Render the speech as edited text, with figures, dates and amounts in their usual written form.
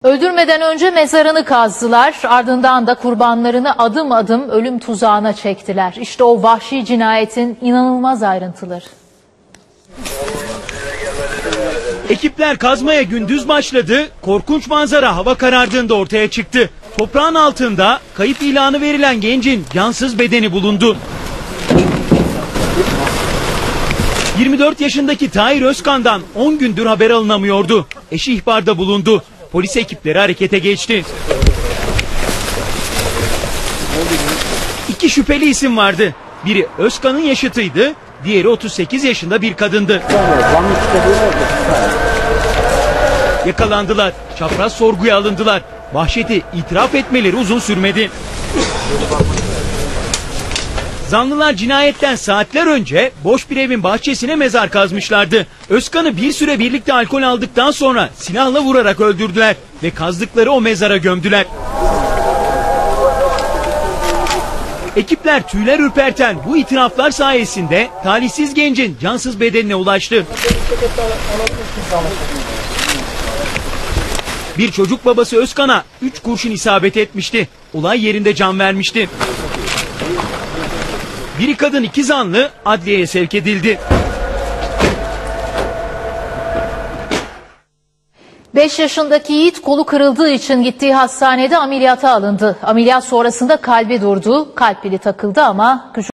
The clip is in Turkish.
Öldürmeden önce mezarını kazdılar, ardından da kurbanlarını adım adım ölüm tuzağına çektiler. İşte o vahşi cinayetin inanılmaz ayrıntıları. Ekipler kazmaya gündüz başladı, korkunç manzara hava karardığında ortaya çıktı. Toprağın altında kayıp ilanı verilen gencin cansız bedeni bulundu. 24 yaşındaki Tahir Özkan'dan 10 gündür haber alınamıyordu. Eşi ihbarda bulundu. Polis ekipleri harekete geçti. 2 şüpheli isim vardı. Biri Özkan'ın yaşıtıydı, diğeri 38 yaşında bir kadındı. Yakalandılar, çapraz sorguya alındılar. Vahşeti itiraf etmeleri uzun sürmedi. Zanlılar cinayetten saatler önce boş bir evin bahçesine mezar kazmışlardı. Özkan'ı bir süre birlikte alkol aldıktan sonra silahla vurarak öldürdüler ve kazdıkları o mezara gömdüler. Ekipler tüyler ürperten bu itiraflar sayesinde talihsiz gencin cansız bedenine ulaştı. Bir çocuk babası Özkan'a 3 kurşun isabet etmişti. Olay yerinde can vermişti. Biri kadın, 2 zanlı adliyeye sevk edildi. 5 yaşındaki Yiğit kolu kırıldığı için gittiği hastanede ameliyata alındı. Ameliyat sonrasında kalbi durdu, kalp pili takıldı ama